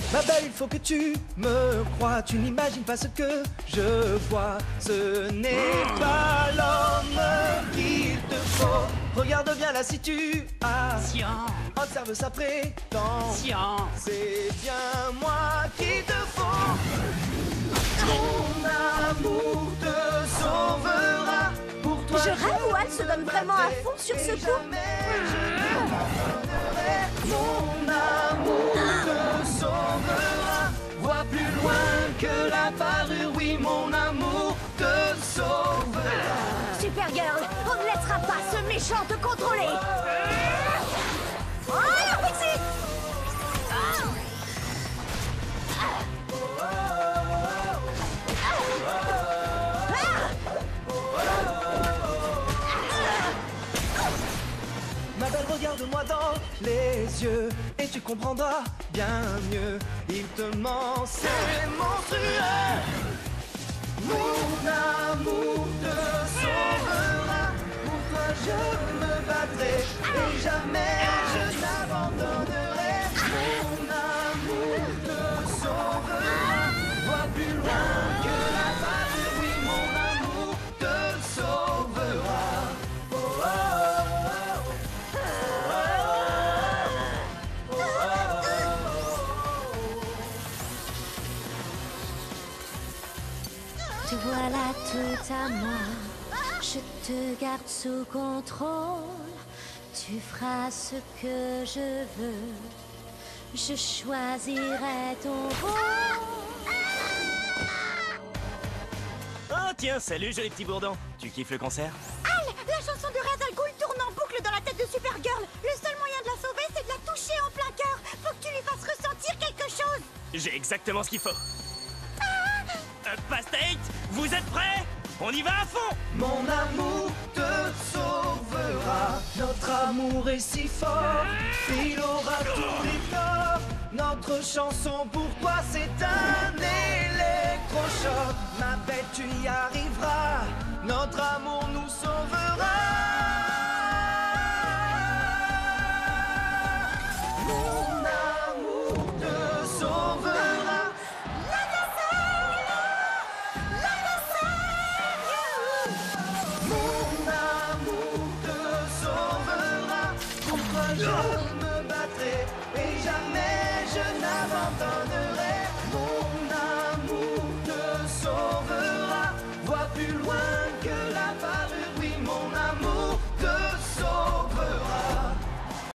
Ma belle, il faut que tu me crois. Tu n'imagines pas ce que je vois. Ce n'est pas l'homme qu'il te faut. Regarde bien la situation. Observe sa prétention. C'est bien moi qu'il te faut. Mon amour te sauvera. Pour toi, Je rêve où Al se donne vraiment à fond sur ce coup. Mon amour te sauvera. Vois plus loin que la parure. Oui, mon amour te sauvera. Supergirl, on ne laissera pas ce méchant te contrôler. Oh, la pixie! Ma belle, regarde-moi dans les yeux et tu comprendras bien mieux. Il te ment, c'est monstrueux. Mon amour te sauvera. Pour toi je me battrai et jamais je n'abandonnerai. Mon amour te sauvera. Vois plus loin que la parure. Oui, mon amour te sauvera. Oh, oh, Te voilà tout à moi, je te garde sous contrôle. Tu feras ce que je veux, je choisirai ton rôle. Oh tiens, salut joli petit bourdon. Tu kiffes le concert? Al, la chanson de Ra's al Ghul tourne en boucle dans la tête de Supergirl. Le seul moyen de la sauver, c'est de la toucher en plein cœur. Faut que tu lui fasses ressentir quelque chose. J'ai exactement ce qu'il faut. Pastate, vous êtes prêts? On y va à fond! Mon amour te sauvera. Notre amour est si fort, il aura tous les torts. Notre chanson pour toi c'est un électrochoc. Ma belle, tu y arriveras. Notre amour nous sauvera. Mon amour te sauvera. Mon amour te sauvera. Pour toi je me battrai et jamais je n'abandonnerai.